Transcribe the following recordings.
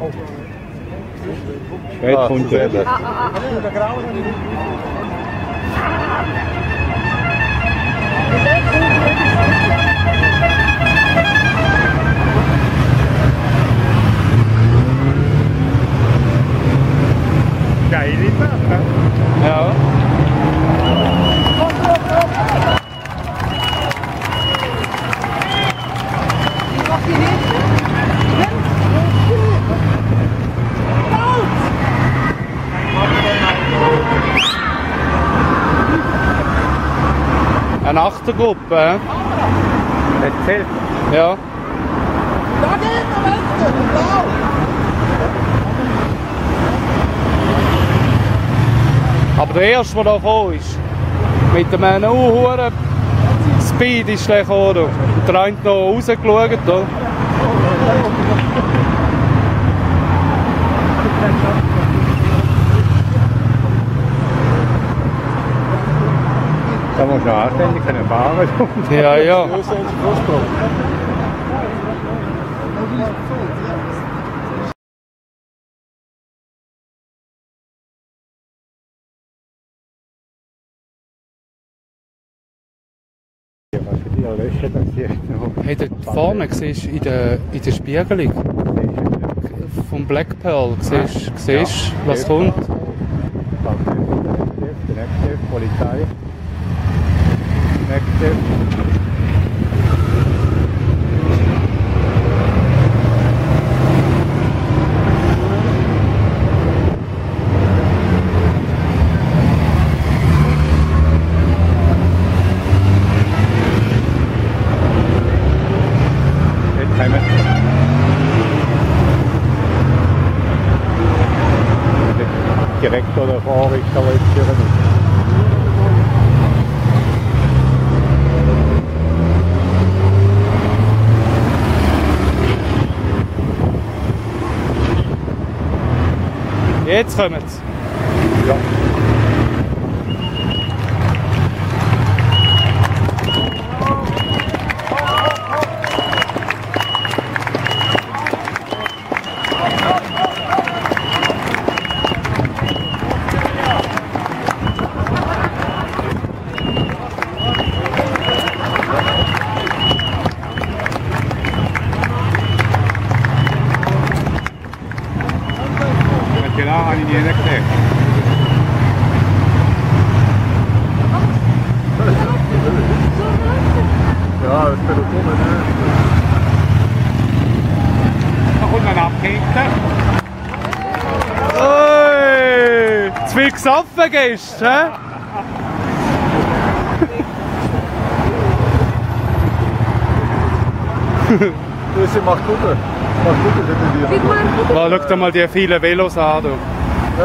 Jetzt kommt er. Geile Sache. Ja. Eine Achtergruppe, hä? Erzähl. Ja. Da geht der Westen, blau! Aber der erste, der da gekommen ist, mit einem hohen Speed ist der gekommen. Und der eine noch rausgeschaut. Da. Da musst du noch anständig fahren. Ja, ja. Hey, dort vorne siehst du in der Spiegelung vom Black Pearl, siehst du, was kommt? Die nächste Polizei. Nächste. Direktor der Vorrichter jetzt hier nicht. Jetzt kommen sie. Ja. Genau, habe ich nie gesehen. Ja, das kann doch kommen, ne? Da kommt ein Abhängter. Oi! Zu viel gesoffen gestern, hä? Das macht gut. Macht gut, das Oh, schau dir mal die vielen Velos an. Du. Ja.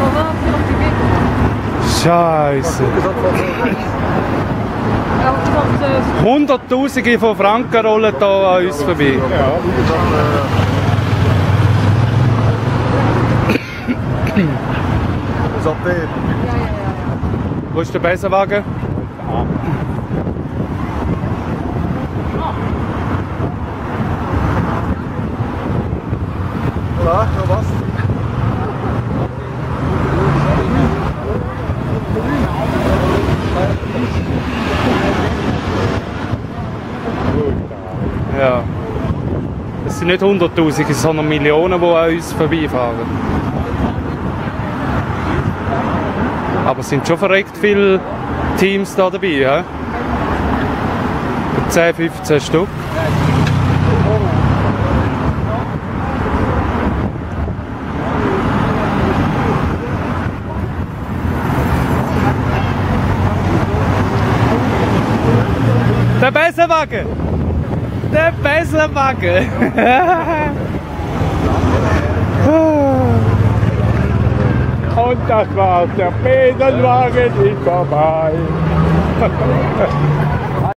Scheiße. Hunderttausende von Franken rollen hier an uns vorbei. Ja, wie gesagt, das AP. Wo ist der Besenwagen? Ja, noch was? Ja. Es sind nicht Hunderttausende, sondern Millionen, die an uns vorbeifahren. Aber es sind schon verreckt viele Teams da dabei, ja? 10, 15 Stück. Der Besenwagen! Der Besenwagen! Und das war's, der Besenwagen ist vorbei.